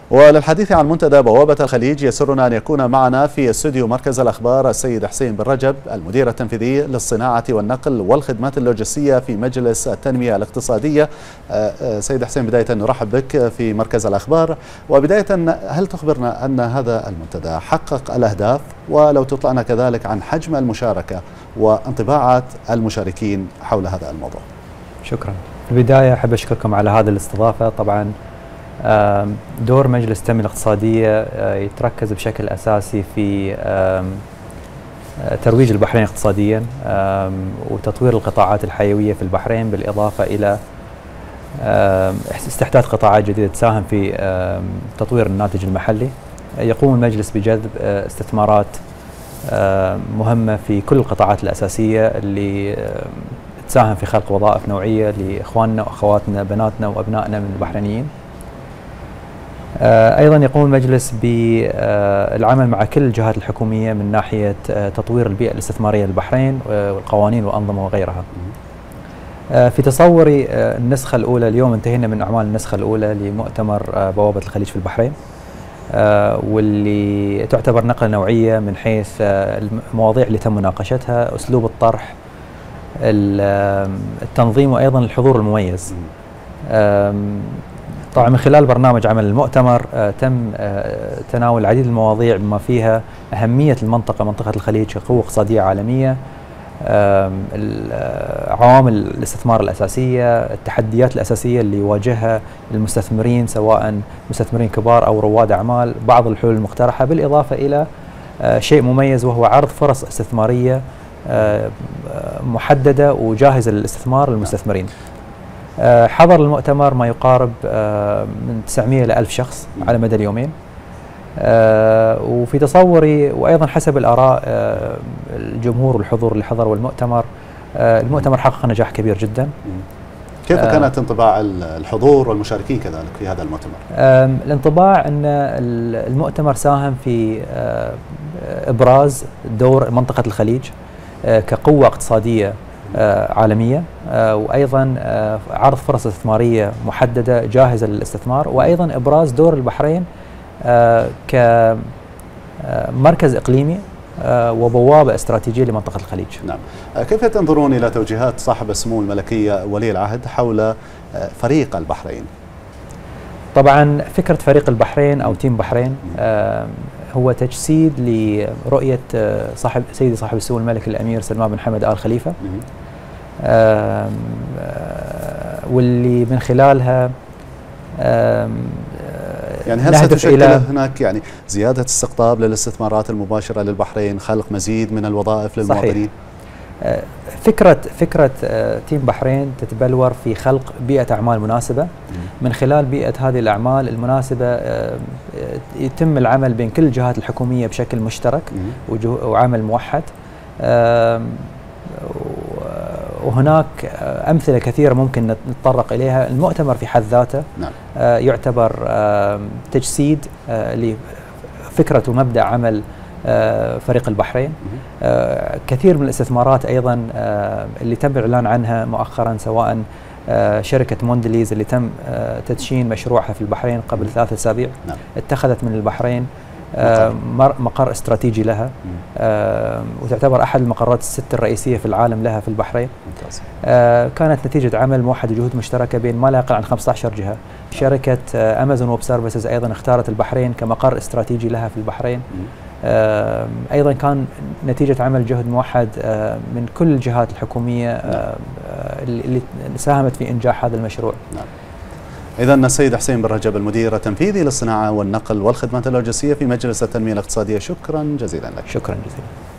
وللحديث عن منتدى بوابة الخليج يسرنا أن يكون معنا في استوديو مركز الأخبار السيد حسين بن رجب، المدير التنفيذي للصناعة والنقل والخدمات اللوجستية في مجلس التنمية الاقتصادية. سيد حسين، بداية نرحب بك في مركز الأخبار، وبداية هل تخبرنا أن هذا المنتدى حقق الأهداف، ولو تطلعنا كذلك عن حجم المشاركة وانطباعات المشاركين حول هذا الموضوع؟ شكرا. في البداية أحب أشكركم على هذه الاستضافة. طبعا دور مجلس التنمية الاقتصادية يتركز بشكل أساسي في ترويج البحرين اقتصاديا وتطوير القطاعات الحيوية في البحرين، بالإضافة إلى استحداث قطاعات جديدة تساهم في تطوير الناتج المحلي. يقوم المجلس بجذب استثمارات مهمة في كل القطاعات الأساسية اللي تساهم في خلق وظائف نوعية لإخواننا وأخواتنا بناتنا وأبنائنا من البحرينيين. أيضا يقوم المجلس بالعمل مع كل الجهات الحكومية من ناحية تطوير البيئة الاستثمارية للبحرين والقوانين والأنظمة وغيرها. في تصوري النسخة الأولى، اليوم انتهينا من أعمال النسخة الأولى لمؤتمر بوابة الخليج في البحرين، واللي تعتبر نقلة نوعية من حيث المواضيع اللي تم مناقشتها، أسلوب الطرح، التنظيم، وأيضا الحضور المميز. طبعا من خلال برنامج عمل المؤتمر تم تناول العديد من المواضيع بما فيها أهمية منطقة الخليج كقوة اقتصادية عالمية، عوامل الاستثمار الأساسية، التحديات الأساسية اللي يواجهها المستثمرين سواء مستثمرين كبار أو رواد أعمال، بعض الحلول المقترحة، بالإضافة إلى شيء مميز وهو عرض فرص استثمارية محددة وجاهزة للاستثمار للمستثمرين. حضر المؤتمر ما يقارب من 900 إلى 1000 شخص على مدى اليومين. وفي تصوري وأيضا حسب الآراء الجمهور والحضور اللي حضروا المؤتمر حقق نجاح كبير جدا. كيف كانت انطباع الحضور والمشاركين كذلك في هذا المؤتمر؟ الانطباع أن المؤتمر ساهم في إبراز دور منطقة الخليج كقوة اقتصادية عالمية، وأيضا عرض فرص استثمارية محددة جاهزة للاستثمار، وأيضا إبراز دور البحرين كمركز إقليمي وبوابة استراتيجية لمنطقة الخليج. نعم. كيف تنظرون إلى توجيهات صاحب السمو الملكية ولي العهد حول فريق البحرين؟ طبعا فكرة فريق البحرين أو تيم بحرين هو تجسيد لرؤية سيدي صاحب السمو الملكي الأمير سلمان بن حمد آل خليفة، واللي من خلالها يعني هل ستشكل هناك يعني زيادة استقطاب للاستثمارات المباشرة للبحرين، خلق مزيد من الوظائف للمواطنين؟ فكرة تيم بحرين تتبلور في خلق بيئة أعمال مناسبة. من خلال بيئة هذه الأعمال المناسبة يتم العمل بين كل الجهات الحكومية بشكل مشترك وعمل موحد. وهناك أمثلة كثيرة ممكن نتطرق إليها. المؤتمر في حد ذاته يعتبر تجسيد لفكرة ومبدأ عمل فريق البحرين. كثير من الاستثمارات أيضا اللي تم الإعلان عنها مؤخرا، سواء شركة موندليز اللي تم تدشين مشروعها في البحرين قبل 3 أسابيع، اتخذت من البحرين مقر استراتيجي لها، وتعتبر أحد المقرات ال6 الرئيسية في العالم لها في البحرين. كانت نتيجة عمل موحد وجهود مشتركة بين ما لا يقل عن 15 جهة. شركة أمازون ويب سيرفيسز أيضا اختارت البحرين كمقر استراتيجي لها في البحرين. أيضا كان نتيجة عمل جهد موحد من كل الجهات الحكومية اللي ساهمت في إنجاح هذا المشروع. إذن السيد حسين بن رجب، المدير التنفيذي للصناعة والنقل والخدمات اللوجستية في مجلس التنمية الاقتصادية، شكرا جزيلا لك. شكرا جزيلا.